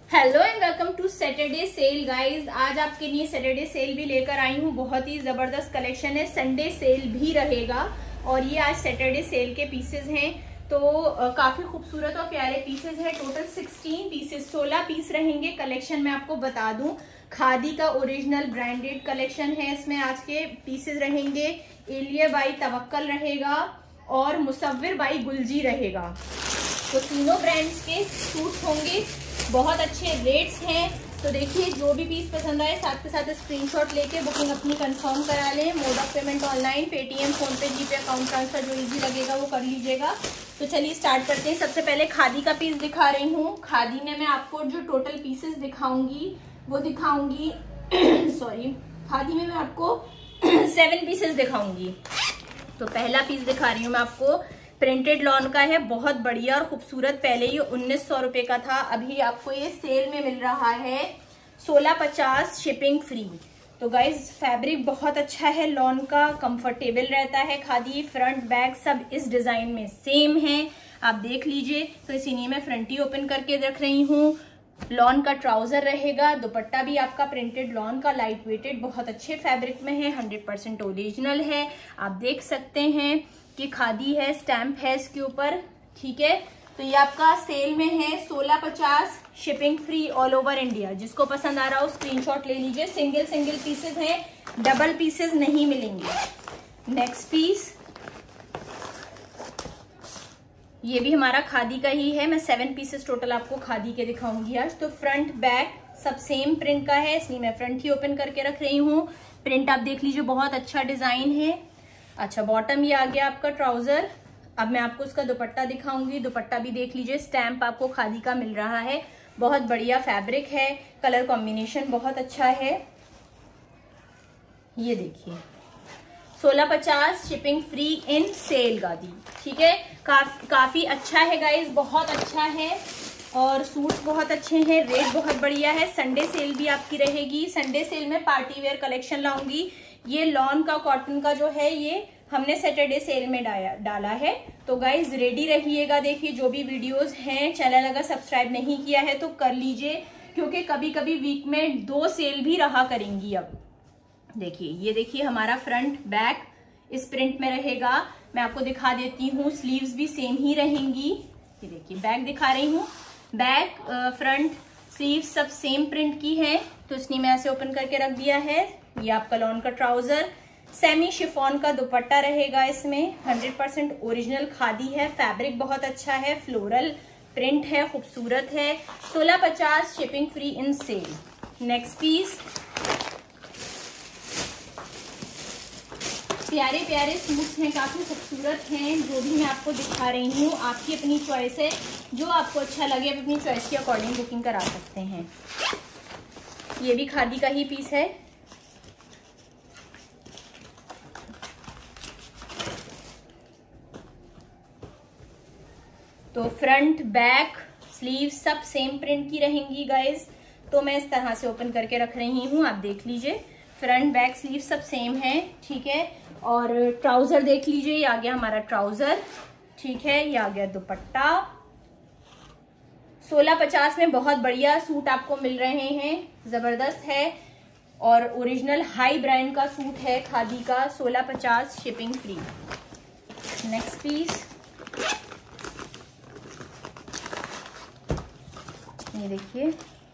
Hello and welcome to Saturday sale guys. आज आपके लिए सैटरडे सेल भी लेकर आई हूँ। बहुत ही जबरदस्त कलेक्शन है, संडे सेल भी रहेगा और ये आज सैटरडे सेल के पीसेस हैं तो काफी खूबसूरत और प्यारे पीसेस हैं। टोटल 16 पीसेस 16 पीस रहेंगे। कलेक्शन मैं आपको बता दूं, खादी का ओरिजिनल ब्रांडेड कलेक्शन है। इसमें आज के पीसेस रहेंगे एलिया बाई तवक्कल रहेगा और मुसव्विर बाई गुलजी रहेगा। तो तीनों ब्रांड्स के सूट्स होंगे, बहुत अच्छे रेट्स हैं। तो देखिए, जो भी पीस पसंद आए साथ के साथ स्क्रीनशॉट लेके बुकिंग अपनी कंफर्म करा लें। Mode of payment online, Paytm, PhonePe, GPay, account transfer जो इजी लगेगा वो कर लीजिएगा। तो चलिए स्टार्ट करते हैं। सबसे पहले खादी का पीस दिखा रही हूँ। खादी में मैं आपको जो टोटल पीसेस दिखाऊंगी वो दिखाऊंगी सॉरी, खादी में मैं आपको 7 पीसेस दिखाऊंगी। तो पहला पीस दिखा रही हूँ मैं आपको, प्रिंटेड लॉन का है, बहुत बढ़िया और खूबसूरत। पहले ये 1900 रुपए का था, अभी आपको ये सेल में मिल रहा है 1650 शिपिंग फ्री। तो गाइज फैब्रिक बहुत अच्छा है, लॉन का कंफर्टेबल रहता है। खादी फ्रंट बैक सब इस डिजाइन में सेम है, आप देख लीजिए। तो इसीलिए मैं फ्रंट ही ओपन करके रख रही हूँ। लॉन का ट्राउजर रहेगा, दुपट्टा भी आपका प्रिंटेड लॉन का लाइट वेटेड बहुत अच्छे फैब्रिक में है, 100% ओरिजिनल है। आप देख सकते हैं कि खादी है, स्टैंप है इसके ऊपर, ठीक है। तो ये आपका सेल में है 1650 shipping free all over India. जिसको पसंद आ रहा हो स्क्रीनशॉट ले लीजिए। सिंगल सिंगल पीसेस हैं, डबल पीसेस नहीं मिलेंगे। नेक्स्ट पीस ये भी हमारा खादी का ही है। मैं 7 पीसेस टोटल आपको खादी के दिखाऊंगी आज। तो फ्रंट बैक सब सेम प्रिंट का है, इसलिए मैं फ्रंट ही ओपन करके रख रही हूँ। प्रिंट आप देख लीजिए, बहुत अच्छा डिजाइन है। अच्छा, बॉटम ये आ गया आपका ट्राउजर। अब मैं आपको उसका दुपट्टा दिखाऊंगी। दुपट्टा भी देख लीजिए, स्टैंप आपको खादी का मिल रहा है, बहुत बढ़िया फैब्रिक है, कलर कॉम्बिनेशन बहुत अच्छा है। ये देखिए 1650 शिपिंग फ्री इन सेल गादी, ठीक है। काफी अच्छा है गाइज, बहुत अच्छा है और सूट्स बहुत अच्छे हैं, रेट बहुत बढ़िया है। संडे सेल भी आपकी रहेगी। संडे सेल में पार्टी वेयर कलेक्शन लाऊंगी। ये लॉन का कॉटन का जो है ये हमने सैटरडे सेल में डाला है। तो गाइज रेडी रहिएगा। देखिए, जो भी वीडियोस हैं, चैनल अगर सब्सक्राइब नहीं किया है तो कर लीजिए, क्योंकि कभी कभी वीक में 2 सेल भी रहा करेंगी। अब देखिए, ये देखिए हमारा फ्रंट बैक इस प्रिंट में रहेगा। मैं आपको दिखा देती हूँ, स्लीव्स भी सेम ही रहेंगी। ये देखिए बैक दिखा रही हूँ, बैक फ्रंट स्लीव सब सेम प्रिंट की है। तो इसलिए मैं ऐसे ओपन करके रख दिया है। ये आपका लॉन का ट्राउजर, सेमी शिफॉन का दुपट्टा रहेगा इसमें, 100% ओरिजिनल खादी है, फैब्रिक बहुत अच्छा है, फ्लोरल प्रिंट है, खूबसूरत है। 1650 shipping free in sale. Next piece, प्यारे प्यारे सूट्स हैं, काफी खूबसूरत हैं। जो भी मैं आपको दिखा रही हूँ, आपकी अपनी चॉइस है, जो आपको अच्छा लगे आप अपनी चॉइस के अकॉर्डिंग बुकिंग करा सकते हैं। ये भी खादी का ही पीस है। तो फ्रंट बैक स्लीव सब सेम प्रिंट की रहेंगी गाइज। तो मैं इस तरह से ओपन करके रख रही हूँ, आप देख लीजिए। फ्रंट बैक स्लीव सब सेम है, ठीक है। और ट्राउजर देख लीजिए, ये आ गया हमारा ट्राउजर, ठीक है। ये आ गया दुपट्टा। 1650 में बहुत बढ़िया सूट आपको मिल रहे हैं, जबरदस्त है और ओरिजिनल हाई ब्रांड का सूट है खादी का। 1650 शिपिंग फ्री। नेक्स्ट पीस, ये देखिए,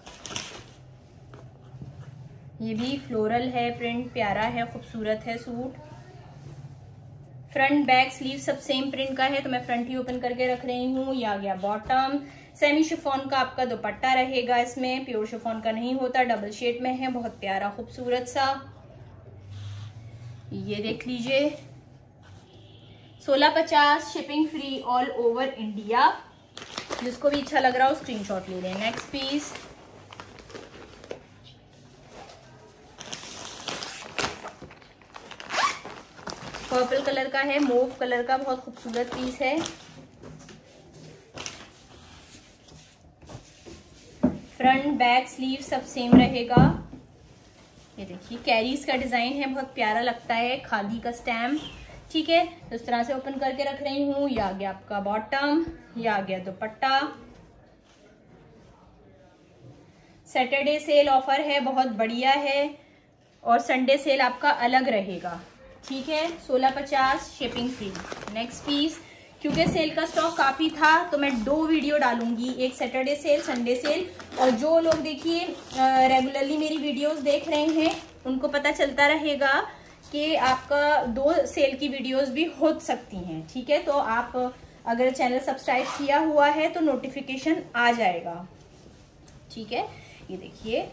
ये भी फ्लोरल है, प्रिंट प्यारा है, खूबसूरत है सूट। फ्रंट बैक स्लीव सब सेम प्रिंट का है, तो मैं फ्रंट ही ओपन करके रख रही हूँ। ये आ गया बॉटम, सेमी शिफॉन का आपका दुपट्टा रहेगा इसमें, प्योर शिफॉन का नहीं होता, डबल शेड में है, बहुत प्यारा खूबसूरत सा। ये देख लीजिए 1650 shipping free all over India. जिसको भी अच्छा लग रहा हो स्क्रीनशॉट ले लें। नेक्स्ट पीस, पर्पल कलर का है, मोव कलर का, बहुत खूबसूरत पीस है। फ्रंट बैक स्लीव सब सेम रहेगा। ये देखिए कैरीज का डिजाइन है, बहुत प्यारा लगता है, खादी का स्टैम्प, ठीक है। तो इस तरह से ओपन करके रख रही हूँ। ये आ गया आपका बॉटम, ये आ गया दुपट्टा। सैटरडे सेल ऑफर है, बहुत बढ़िया है, और संडे सेल आपका अलग रहेगा, ठीक है। 1650 शिपिंग फ्री। नेक्स्ट पीस, क्योंकि सेल का स्टॉक काफ़ी था तो मैं 2 वीडियो डालूंगी, एक सैटरडे सेल, संडे सेल। और जो लोग देखिए रेगुलरली मेरी वीडियोस देख रहे हैं उनको पता चलता रहेगा कि आपका 2 सेल की वीडियोस भी हो सकती हैं, ठीक है। तो आप अगर चैनल सब्सक्राइब किया हुआ है तो नोटिफिकेशन आ जाएगा, ठीक है। ये देखिए,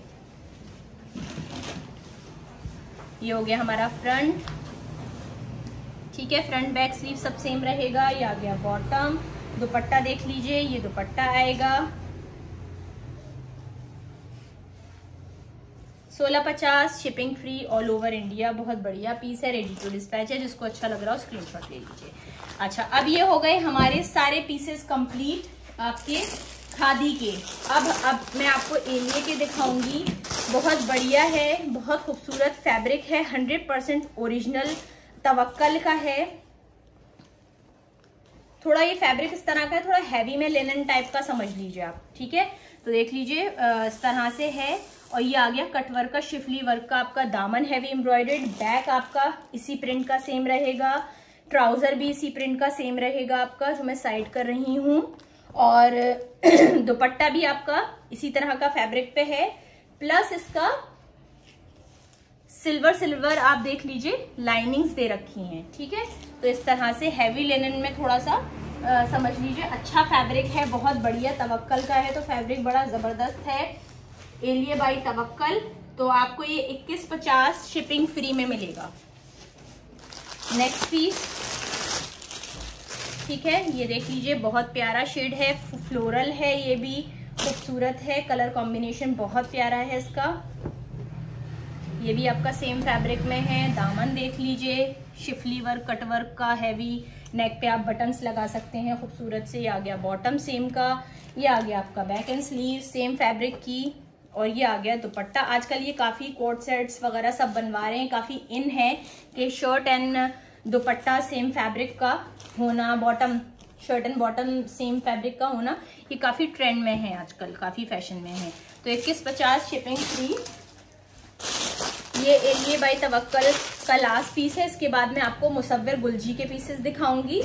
ये हो गया हमारा फ्रंट, ठीक है। फ्रंट बैक स्लीव सब सेम रहेगा। ये आ गया बॉटम। दुपट्टा देख लीजिए, ये दुपट्टा आएगा 1650 shipping free all over India. बहुत बढ़िया पीस है, रेडी टू डिस्पैच है, जिसको अच्छा लग रहा हो स्क्रीनशॉट ले लीजिए। अच्छा, अब ये हो गए हमारे सारे पीसेस कंप्लीट आपके खादी के। अब मैं आपको एलिये के दिखाऊंगी। बहुत बढ़िया है, बहुत खूबसूरत फैब्रिक है, 100% ओरिजिनल तवक्कल का है। थोड़ा ये फैब्रिक इस तरह का है, थोड़ा हैवी में लिनन टाइप का समझ लीजिए आप, ठीक है। तो देख लीजिए इस तरह से है। और ये आ गया कटवर्क का, शिफली वर्क का आपका दामन, हैवी एम्ब्रॉयडर्ड। बैक आपका इसी प्रिंट का सेम रहेगा, ट्राउजर भी इसी प्रिंट का सेम रहेगा आपका, जो मैं साइड कर रही हूँ। और दुपट्टा भी आपका इसी तरह का फैब्रिक पे है, प्लस इसका सिल्वर आप देख लीजिए लाइनिंग्स दे रखी हैं, ठीक है। तो इस तरह से हैवी लिनन में थोड़ा सा समझ लीजिए अच्छा फैब्रिक है, बहुत बढ़िया तवक्कल का है, तो फैब्रिक बड़ा जबरदस्त है। एलिये बाई तवक्कल। तो आपको ये 2150 शिपिंग फ्री में मिलेगा। नेक्स्ट पीस, ठीक है, ये देख लीजिए, बहुत प्यारा शेड है, फ्लोरल है, ये भी खूबसूरत है, कलर कॉम्बिनेशन बहुत प्यारा है इसका। ये भी आपका सेम फैब्रिक में है। दामन देख लीजिए, शिफली वर्क, कट वर्क का हैवी, नेक पे आप बटन्स लगा सकते हैं खूबसूरत से। ये आ गया बॉटम सेम का, ये आ गया आपका back and sleeve same fabric की, और ये आ गया दुपट्टा। आजकल ये काफ़ी कोट सेट्स वगैरह सब बनवा रहे हैं, काफ़ी इन है कि shirt and dupatta same fabric का होना, bottom shirt and bottom same fabric का होना, ये काफ़ी ट्रेंड में है आजकल, काफ़ी फैशन में है। तो 2150 शिपिंग फ्री। ये एलिये बाई तवक्कल का लास्ट पीस है। इसके बाद मैं आपको मुसव्विर गुलजी के पीसेस दिखाऊंगी।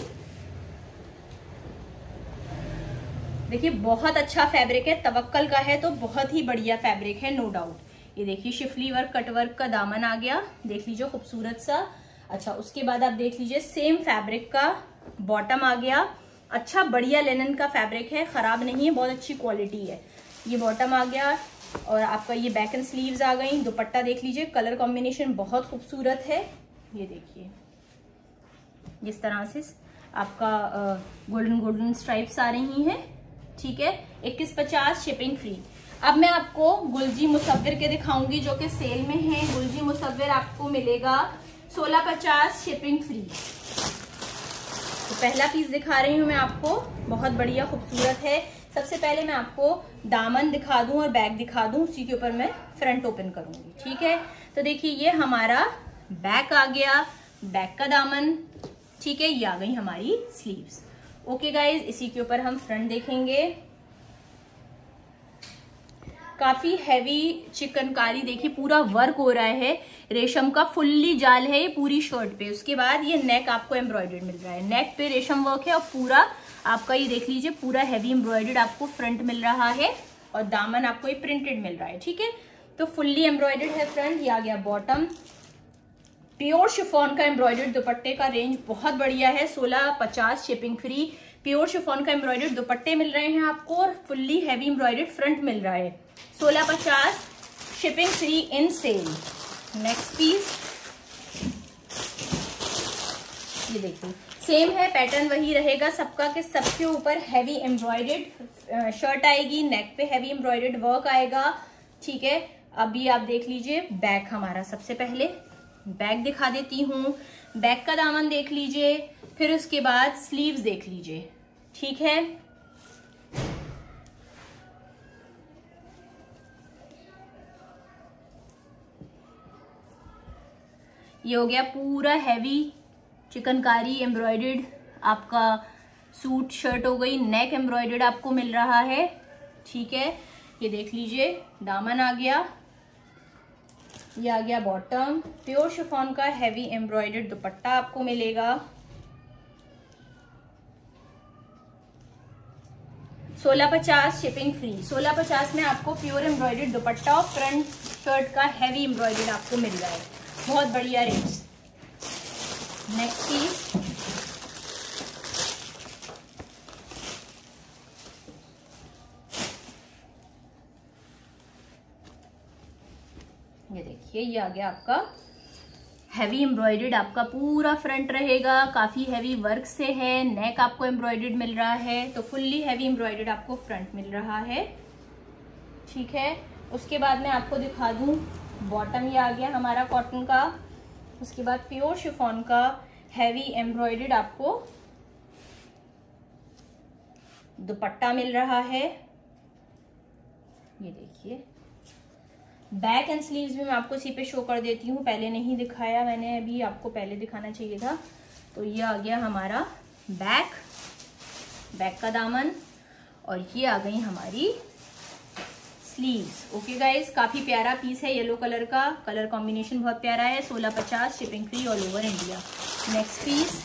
देखिए, बहुत अच्छा फैब्रिक है, तवक्कल का है तो बहुत ही बढ़िया फैब्रिक है, नो डाउट। ये देखिए, शिफली वर्क, कट वर्क का दामन आ गया, देख लीजिए खूबसूरत सा। अच्छा, उसके बाद आप देख लीजिए सेम फैब्रिक का बॉटम आ गया, अच्छा बढ़िया लिनन का फैब्रिक है, खराब नहीं है, बहुत अच्छी क्वालिटी है। ये बॉटम आ गया, और आपका ये बैक एंड स्लीव्स आ गई। दुपट्टा देख लीजिए, कलर कॉम्बिनेशन बहुत खूबसूरत है। ये देखिए, जिस तरह से आपका गोल्डन स्ट्राइप्स आ रही हैं, ठीक है। 2150 शिपिंग फ्री। अब मैं आपको गुलजी मुसव्विर के दिखाऊंगी जो कि सेल में है। गुलजी मुसव्विर आपको मिलेगा 1650 शिपिंग फ्री। तो पहला पीस दिखा रही हूँ मैं आपको, बहुत बढ़िया खूबसूरत है। सबसे पहले मैं आपको दामन दिखा दूं और बैक दिखा दूं, उसी के ऊपर मैं फ्रंट ओपन करूंगी, ठीक है। तो देखिए, ये हमारा बैक आ गया, बैक का दामन, ठीक है। ये आ गई हमारी स्लीव्स। ओके गाइज, इसी के ऊपर हम फ्रंट देखेंगे। काफी हैवी चिकनकारी, देखिए पूरा वर्क हो रहा है, रेशम का फुल्ली जाल है ये पूरी शर्ट पे। उसके बाद ये नेक आपको एम्ब्रॉयडर्ड मिल रहा है, नेक पे रेशम वर्क है, और पूरा आपका ये देख लीजिए पूरा हैवी एम्ब्रॉयडर्ड आपको फ्रंट मिल रहा है, और दामन आपको ये प्रिंटेड मिल रहा है, ठीक है। तो फुल्ली एम्ब्रॉयडर्ड है फ्रंट। ये आ गया बॉटम, प्योर शिफॉन का एम्ब्रॉयडर्ड दुपट्टे का रेंज बहुत बढ़िया है। 1650 शिपिंग फ्री। प्योर शिफॉन का एम्ब्रॉयडर्ड दुपट्टे मिल रहे हैं आपको, और फुल्ली हैवी एम्ब्रॉयडर्ड फ्रंट मिल रहा है। 1650 shipping free in sale. Next piece, ये देखिए, सेम है, पैटर्न वही रहेगा सबका कि सबके ऊपर हैवी एम्ब्रॉयडर्ड शर्ट आएगी, नेक पे हैवी एम्ब्रॉयडर्ड वर्क आएगा, ठीक है। अभी आप देख लीजिए बैक हमारा, सबसे पहले बैक दिखा देती हूँ। बैक का दामन देख लीजिए, फिर उसके बाद स्लीव्स देख लीजिए, ठीक है। ये हो गया पूरा हैवी चिकनकारी एम्ब्रॉयडर्ड आपका सूट शर्ट हो गई, नेक एम्ब्रॉयडर्ड आपको मिल रहा है, ठीक है। ये देख लीजिए, दामन आ गया, ये आ गया बॉटम। प्योर शिफॉन का हैवी एम्ब्रॉयडर्ड दुपट्टा आपको मिलेगा। 1650 शिपिंग फ्री। 1650 में आपको प्योर एम्ब्रॉयडर्ड दुपट्टा और फ्रंट शर्ट का हैवी एम्ब्रॉयडर्ड आपको मिल रहा है, बहुत बढ़िया रेट्स। नेक्स्ट पीस, ये देखिए, ये आ गया आपका हैवी एम्ब्रॉयडर्ड, आपका पूरा फ्रंट रहेगा, काफी हैवी वर्क से है, नेक आपको एम्ब्रॉयडर्ड मिल रहा है, तो फुल्ली हैवी एम्ब्रॉयडर्ड आपको फ्रंट मिल रहा है। ठीक है, उसके बाद मैं आपको दिखा दूं बॉटम, ये आ गया हमारा कॉटन का। उसके बाद प्योर शिफॉन का हैवी एम्ब्रॉयडर्ड आपको दुपट्टा मिल रहा है, ये देखिए। बैक एंड स्लीव्स भी मैं आपको इसी पे शो कर देती हूँ, पहले नहीं दिखाया मैंने, अभी आपको पहले दिखाना चाहिए था। तो ये आ गया हमारा बैक का दामन, और ये आ गई हमारी स्लीव्स। ओके गाइज, काफी प्यारा पीस है, येलो कलर का, कलर कॉम्बिनेशन बहुत प्यारा है। 1650 shipping free all over India. Next piece,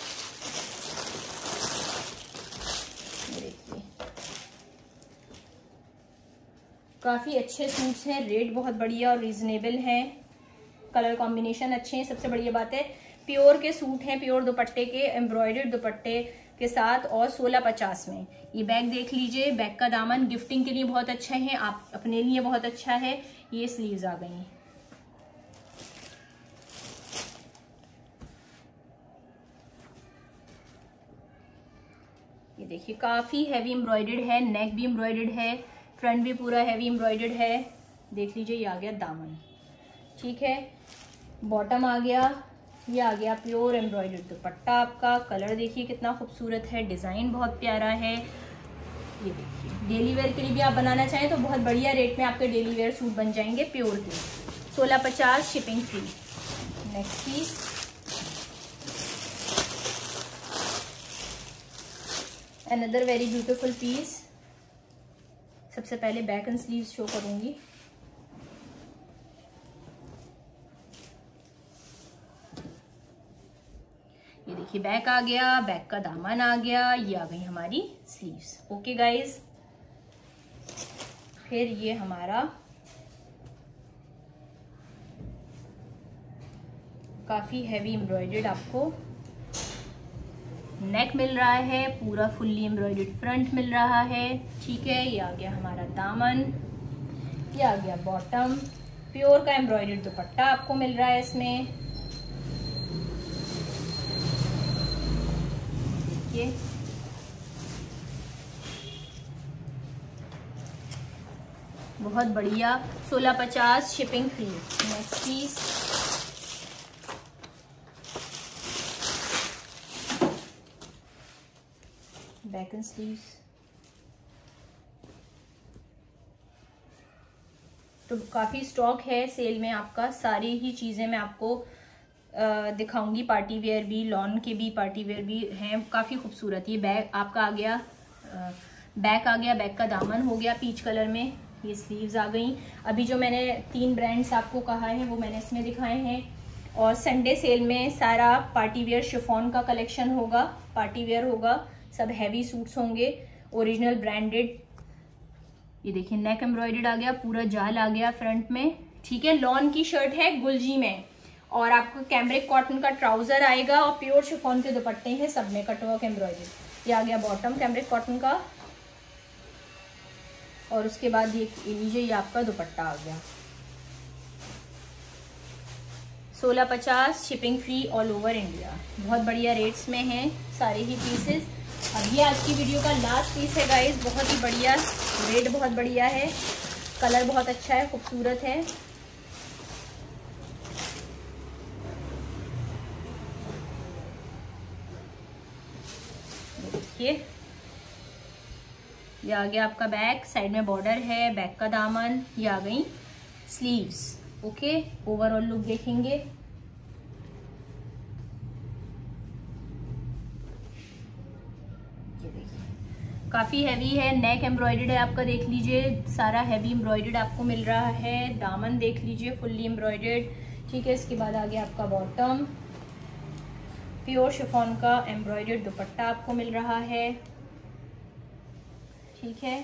काफी अच्छे सूट्स हैं, रेट बहुत बढ़िया और रीजनेबल हैं, कलर कॉम्बिनेशन अच्छे हैं। सबसे बढ़िया बात है प्योर के सूट हैं, प्योर दुपट्टे के, एम्ब्रॉयडर्ड दुपट्टे के साथ, और 1650 में। ये बैग देख लीजिए, बैग का दामन गिफ्टिंग के लिए बहुत अच्छा है, आप अपने लिए बहुत अच्छा है। ये स्लीव्स आ गई, ये देखिए, काफी हैवी एम्ब्रॉयडर्ड है, नेक भी एम्ब्रॉयडर्ड है, फ्रंट भी पूरा हैवी एम्ब्रॉयडर्ड है। देख लीजिए, ये आ गया दामन। ठीक है, बॉटम आ गया, ये आ गया प्योर एम्ब्रॉयडर्ड दुपट्टा आपका। कलर देखिए कितना खूबसूरत है, डिजाइन बहुत प्यारा है। ये देखिए, डेली वेयर के लिए भी आप बनाना चाहें तो बहुत बढ़िया रेट में आपके डेली वेयर सूट बन जाएंगे प्योर के। 1650 shipping free. Next piece, another very beautiful piece. सबसे पहले बैक एंड स्लीव्स शो करूंगी। ये देखिए, बैक आ गया, बैक का दामन आ गया, ये आ गई हमारी स्लीव्स। ओके गाइज, फिर ये हमारा काफी हैवी एम्ब्रॉयडर्ड आपको नेक मिल रहा है, पूरा फुल्ली एम्ब्रॉयडर्ड फ्रंट मिल रहा है। ठीक है, ये आ गया हमारा दामन, ये आ गया बॉटम, प्योर का एम्ब्रॉयडर्ड दुपट्टा आपको मिल रहा है इसमें। देखिए, बहुत बढ़िया, 1650 shipping free. Next piece, back and sleeves. तो काफी स्टॉक है सेल में आपका, सारी ही चीजें मैं आपको दिखाऊंगी, पार्टी वेयर भी, लॉन के भी पार्टी वेयर भी हैं, काफी खूबसूरत। ये बैग आपका आ गया, बैक आ गया, बैक का दामन हो गया पीच कलर में, ये स्लीव्स आ गई। अभी जो मैंने 3 ब्रांड्स आपको कहा है वो मैंने इसमें दिखाए हैं। और संडे सेल में सारा पार्टी वेयर शिफॉन का कलेक्शन होगा, पार्टी वेयर होगा, सब हैवी सूट्स होंगे, ओरिजिनल ब्रांडेड। ये देखिए, नेक एम्ब्रॉयडर्ड आ गया, पूरा जाल आ गया फ्रंट में। ठीक है, लॉन की शर्ट है गुलजी में, और आपको कैमरिक कॉटन का ट्राउजर आएगा, और प्योर शिफॉन के दुपट्टे हैं, सब में कटवर्क एम्ब्रॉयडर्ड। ये आ गया बॉटम कैमरिक कॉटन का, और उसके बाद ये लीजिए, ये आपका दुपट्टा आ गया। 1650 shipping free all over India. बहुत बढ़िया रेट्स में हैं सारे ही पीसेस। अब ये आज की वीडियो का लास्ट पीस है गाइस, बहुत ही बढ़िया, रेट बहुत बढ़िया है, कलर बहुत अच्छा है, खूबसूरत है। देखिए, ये आ गया आपका बैक, साइड में बॉर्डर है, बैक का दामन, ये आ गई स्लीव्स। ओके, ओवरऑल लुक देखेंगे। काफी हैवी है, नेक एम्ब्रॉयडर्ड है आपका, देख लीजिए सारा हैवी एम्ब्रॉयडर्ड आपको मिल रहा है। दामन देख लीजिए फुल्ली एम्ब्रॉयडर्ड, ठीक है। इसके बाद आ गया आपका बॉटम, प्योर शिफॉन का एम्ब्रॉयडर्ड दुपट्टा आपको मिल रहा है, ठीक है।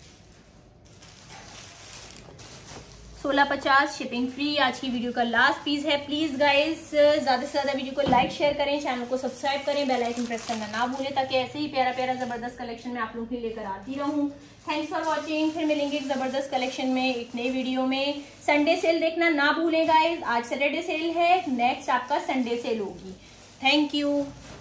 1650 शिपिंग फ्री। आज की वीडियो का लास्ट पीस है। प्लीज गाइस ज्यादा से ज्यादा वीडियो को लाइक शेयर करें, चैनल को सब्सक्राइब करें, बेल आइकन प्रेस करना ना भूलें, ताकि ऐसे ही प्यारा प्यारा जबरदस्त कलेक्शन में आप लोगों के लिए लेकर आती रहूं। Thanks for watching. फिर मिलेंगे एक जबरदस्त कलेक्शन में एक नई वीडियो में। संडे सेल देखना ना भूलें गाइज, आज सैटरडे सेल है, नेक्स्ट आपका संडे सेल होगी। Thank you.